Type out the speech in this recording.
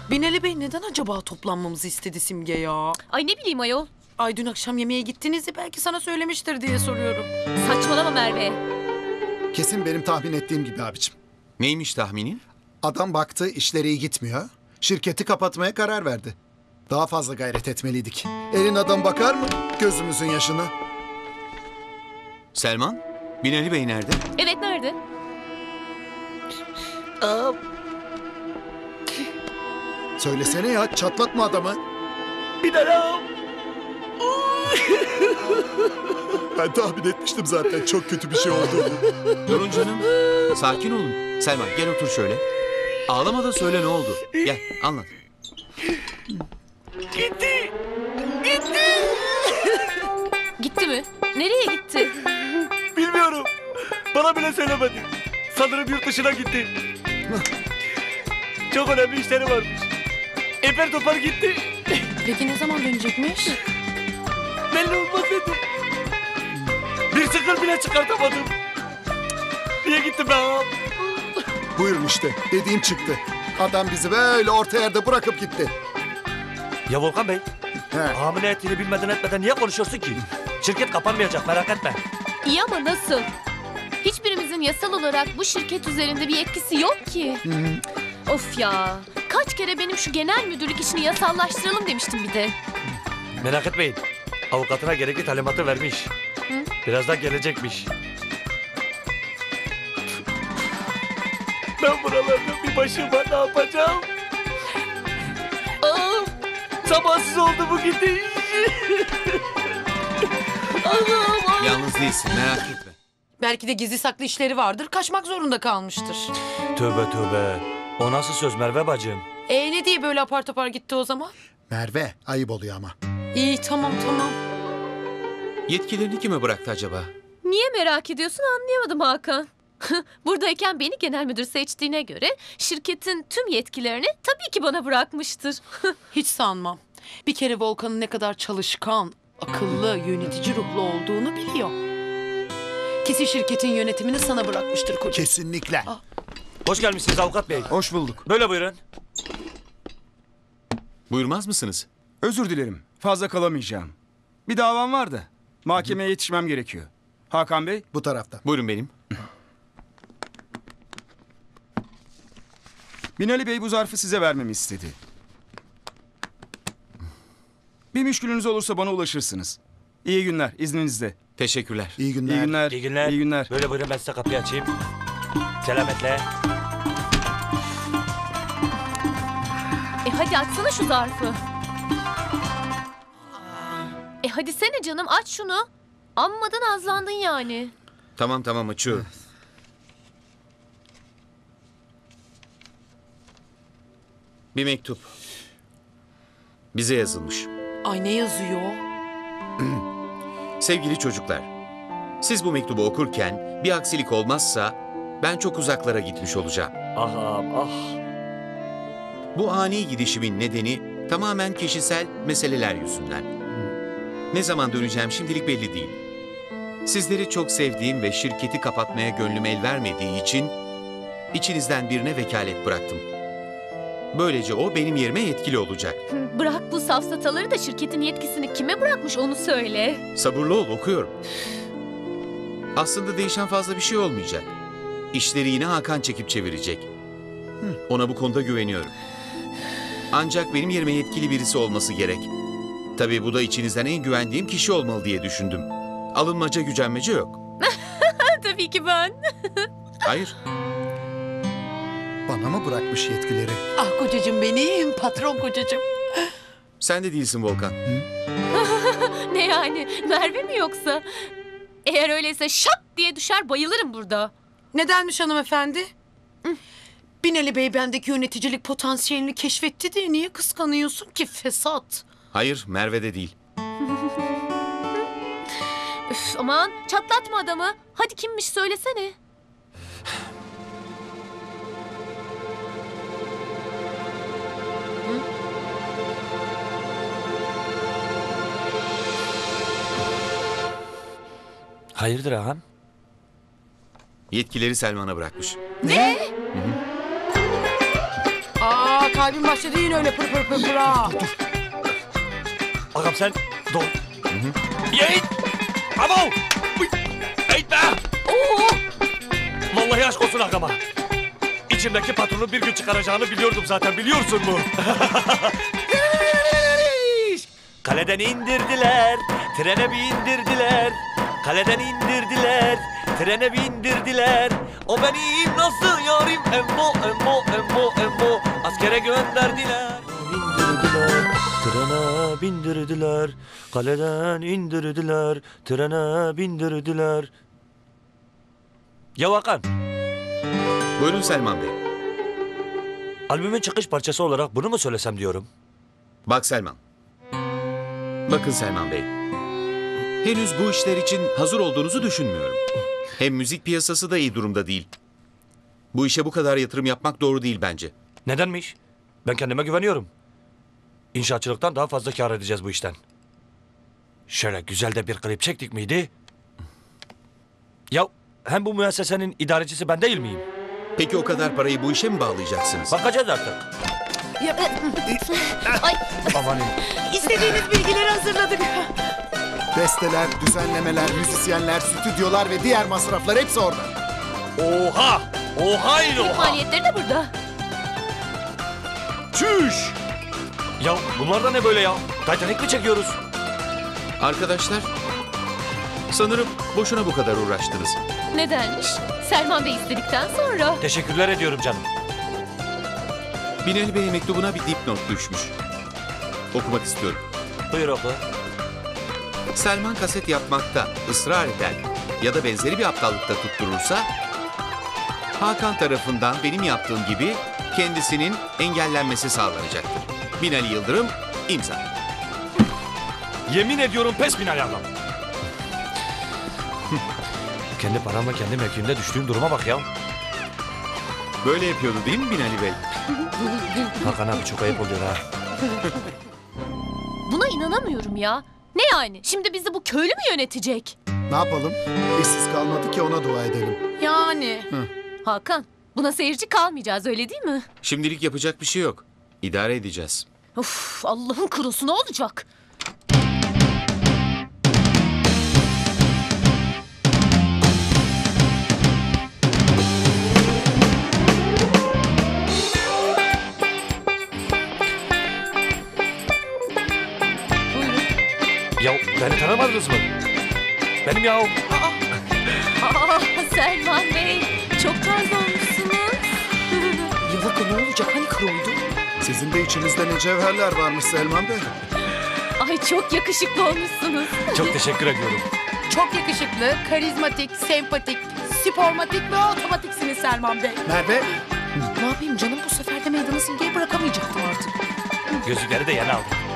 Binali Bey neden acaba toplanmamızı istedi Simge ya? Ay ne bileyim ayol. Ay dün akşam yemeğe gittiniz ya, belki sana söylemiştir diye soruyorum. Saçmalama Merve. Kesin benim tahmin ettiğim gibi abicim. Neymiş tahminin? Adam baktı işleri iyi gitmiyor. Şirketi kapatmaya karar verdi. Daha fazla gayret etmeliydik. Elin adam bakar mı gözümüzün yaşına? Selman, Binali Bey nerede? Evet nerede? Söylesene ya, çatlatma adamı. Binali. Ben tahmin etmiştim zaten çok kötü bir şey oldu. Durun canım. Sakin olun. Selman gel otur şöyle. Ağlama da söyle ne oldu. Gel anlat. Gitti. Gitti mi? Nereye gitti? Bilmiyorum. Bana bile söylemedi. Sanırım yurt dışına gitti. Çok önemli işleri varmış. Eper topar gitti. Peki ne zaman dönecekmiş? Belli olmaz dedi. Bir sıkır bile çıkartamadım. Niye gitti ben? Buyurun işte, dediğim çıktı. Adam bizi böyle orta yerde bırakıp gitti. Ya Volkan Bey, He. hamile ettiğini bilmeden etmeden niye konuşuyorsun ki? Şirket kapanmayacak, merak etme. İyi ama nasıl? Hiçbirimizin yasal olarak bu şirket üzerinde bir yetkisi yok ki. Of ya. Kaç kere benim şu genel müdürlük işini yasallaştıralım demiştim bir de. Merak etmeyin. Avukatına gerekli talimatı vermiş. Birazdan gelecekmiş. Ben buralarda bir başıma ne yapacağım? Aa, sabahsız oldu bu gidiş. Allah'ım. Yalnız değilsin merak etme. Belki de gizli saklı işleri vardır, kaçmak zorunda kalmıştır. Tövbe tövbe. O nasıl söz Merve bacım? Ne diye böyle apar topar gitti o zaman? Merve, ayıp oluyor ama. İyi tamam. Yetkilerini kime bıraktı acaba? Niye merak ediyorsun anlayamadım Hakan. Buradayken beni genel müdür seçtiğine göre şirketin tüm yetkilerini tabii ki bana bırakmıştır. Hiç sanmam. Bir kere Volkan'ın ne kadar çalışkan, akıllı, yönetici ruhlu olduğunu biliyor. Kesin şirketin yönetimini sana bırakmıştır koca. Kesinlikle. Hoş gelmişsiniz avukat bey. Hoş bulduk. Böyle buyurun. Buyurmaz mısınız? Özür dilerim. Fazla kalamayacağım. Bir davam var da. Mahkemeye yetişmem gerekiyor. Hakan Bey, Bu tarafta. Buyurun benim. Binali Bey bu zarfı size vermemi istedi. Bir müşkülünüz olursa bana ulaşırsınız. İyi günler, izninizle. Teşekkürler. İyi günler. İyi günler. İyi günler. İyi günler. Böyle buyurun ben size kapıyı açayım. Selametle. Hadi açsana şu zarfı. Hadi sene canım aç şunu. Ammadan azlandın yani. Tamam açıyorum. Bir mektup. Bize yazılmış. Ay ne yazıyor? Sevgili çocuklar, siz bu mektubu okurken bir aksilik olmazsa ben çok uzaklara gitmiş olacağım. Ah ah. Bu ani gidişimin nedeni tamamen kişisel meseleler yüzünden. Ne zaman döneceğim şimdilik belli değil. Sizleri çok sevdiğim ve şirketi kapatmaya gönlüm el vermediği için içinizden birine vekalet bıraktım. Böylece o benim yerime yetkili olacak. Bırak bu safsataları da şirketin yetkisini kime bırakmış onu söyle. Sabırlı ol, okuyorum. Aslında değişen fazla bir şey olmayacak. İşleri yine Hakan çekip çevirecek. Ona bu konuda güveniyorum. Ancak benim yerime yetkili birisi olması gerek. Tabii bu da içinizden en güvendiğim kişi olmalı diye düşündüm. Alınmaca gücenmece yok. Tabii ki ben. Hayır, Bana mı bırakmış yetkileri? Ah kocacığım benim, patron kocacığım. sen de değilsin Volkan. Ne yani Merve mi yoksa? Eğer öyleyse şak diye düşer bayılırım burada. Nedenmiş hanımefendi? Binali Bey bendeki yöneticilik potansiyelini keşfetti diye niye kıskanıyorsun ki fesat? Hayır, Merve de değil. Üf, aman çatlatma adamı. Hadi kimmiş söylesene. Hayırdır ağam? Yetkileri Selman'a bırakmış. Aa kalbim başladı yine öyle pır pır pır pır ha. Ağam sen dur. Yiğit! Abo! Uy! Eğit be! Oo! Vallahi aşk olsun ağama. İçimdeki patronu bir gün çıkaracağını biliyordum zaten, biliyorsun mu? Kaleden indirdiler, trene bindirdiler. Kaleden indirdiler, trene bindirdiler. O benim nasıl yarim emmo emmo emmo emmo. Askere gönderdiler. Bindirdiler, trene bindirdiler. Kaleden indirdiler, trene bindirdiler. Ya Hakan, Buyurun Selman Bey. albümün çıkış parçası olarak bunu mu söylesem diyorum. Bak Selman. Bakın Selman Bey. Henüz bu işler için hazır olduğunuzu düşünmüyorum. Hem müzik piyasası da iyi durumda değil. Bu işe bu kadar yatırım yapmak doğru değil bence. Nedenmiş? Ben kendime güveniyorum. İnşaatçılıktan daha fazla kâr edeceğiz bu işten. Şöyle güzel de bir klip çektik miydi? Ya hem bu müessesenin idarecisi ben değil miyim? Peki o kadar parayı bu işe mi bağlayacaksınız? Bakacağız artık. Ay, Amanın. İstediğiniz bilgileri hazırladık. Besteler, düzenlemeler, müzisyenler, stüdyolar ve diğer masraflar hepsi orada. Oha! Oha yine klip oha! maliyetleri de burada. Çüş! Ya bunlar da ne böyle ya? Titanic mi çekiyoruz? Arkadaşlar, sanırım boşuna bu kadar uğraştınız. Nedenmiş? Selman Bey istedikten sonra. Teşekkürler ediyorum canım. Binali Bey'e mektubuna bir dipnot düşmüş. Okumak istiyorum. Buyur oku. Selman kaset yapmakta ısrar eder ya da benzeri bir aptallıkta tutturursa, Hakan tarafından benim yaptığım gibi kendisinin engellenmesi sağlanacaktır. Binali Yıldırım, imza. Yemin ediyorum pes Binali ablam. Kendi paramla kendi mevkimde düştüğüm duruma bak ya. Böyle yapıyordu değil mi Binali Bey? Hakan abi çok ayıp oluyor ha. Buna inanamıyorum ya. Ne yani? Şimdi bizi bu köylü mü yönetecek? Ne yapalım? İşsiz kalmadı ki ona dua edelim. Yani. Hakan, buna seyirci kalmayacağız öyle değil mi? Şimdilik yapacak bir şey yok. İdare edeceğiz. Of, Allah'ın kurusu ne olacak? Ya beni tanımadınız mı? Benim ya. Aa, Selman Bey, çok taze olmuşsunuz. Yıllık ne olacak hani kırıldı? Sizin de içinizde ne cevherler varmış Selman Bey. Ay çok yakışıklı olmuşsunuz. Çok teşekkür ediyorum. Çok yakışıklı, karizmatik, sempatik, spormatik ve otomatiksiniz Selman Bey. Merve, Ne yapayım canım bu sefer de meydanı simgeyi bırakamayacaktım artık. Gözlükleri de yeni aldım.